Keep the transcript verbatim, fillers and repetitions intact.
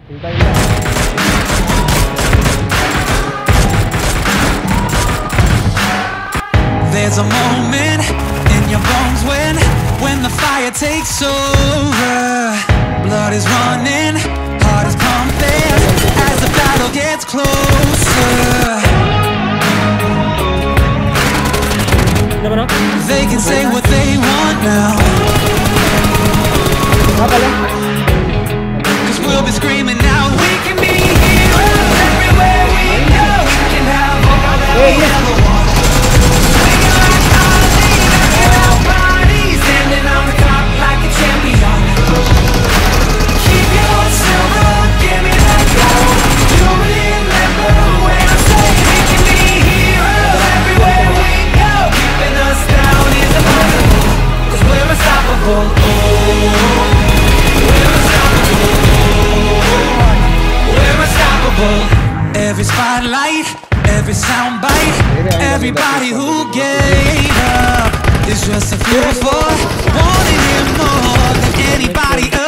Hintayin lang. There's a moment in your bones when when the fire takes over. Blood is running, heart is pumping as the battle gets closer. They can say what they want now, cause we'll be screaming out, we can be heroes everywhere we go. We can have all that we ever want. We can rock our leaders in our bodies, standing on the top like a champion. Keep your silver, give me that gold. You remember when I say we can be heroes everywhere we go. Keeping us down is impossible, cause we're unstoppable. Oh, we're unstoppable. We're unstoppable. Every spotlight, every soundbite, everybody who gave up is just a fuel for wanting him more than anybody else.